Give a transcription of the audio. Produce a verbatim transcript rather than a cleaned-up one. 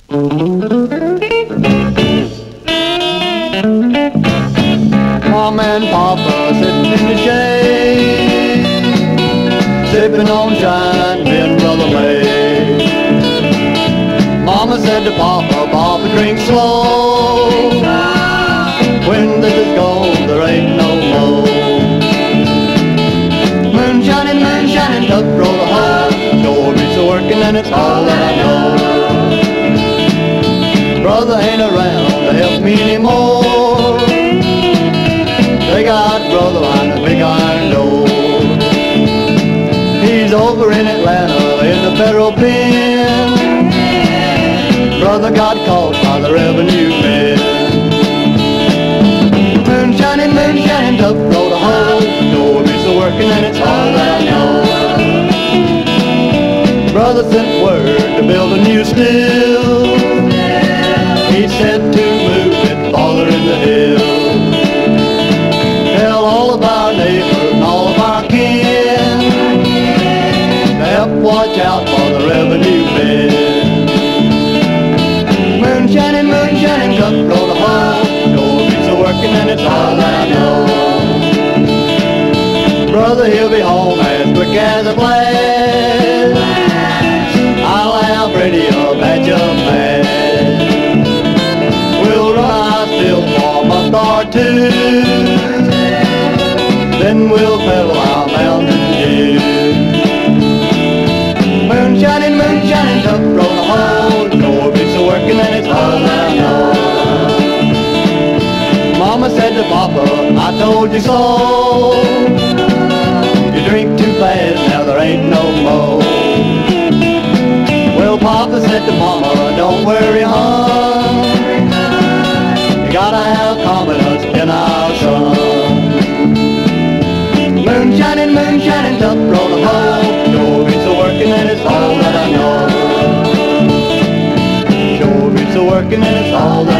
Mom and Papa sitting in the shade, sipping on shine, me and Brother May. Mama said to Papa, Papa, drink slow. When this is gone, there ain't no more. Moonshinin, moonshinin, tuck, roll the hole. Door beats are working and it's all that I know. Brother ain't around to help me anymore. They got brother behind the big iron door. He's over in Atlanta in the federal pen. Brother got caught by the revenue men. Moonshinin, moonshinin, tuck, roll the hole. Door beats are working and it's all that I know. Brother sent word to build a new still. He said to move it farther in the hills. Tell all of our neighbors and all of our kin to help watch out for the revenue men. Moonshinin, moonshinin, tuck, roll the hole. Door beats are working and it's all that I know. Brother, he'll be home as quick as a flash. I'll have ready a batch of mash. We'll run our still for a month or two, then we'll pedal our Mountain Dew. Moonshinin, moonshinin, tuck, roll the hole. Door beats are working and it's all that I know. Mama said to Papa, I told you so. You drink too fast, now there ain't no more. Well, Papa said to Mama, don't worry, hon. You gotta have confidence in our son. Moonshinin, moonshinin, tuck, roll the hole. Door beats are working and it's all that I know. Door beats are working and it's all that I know.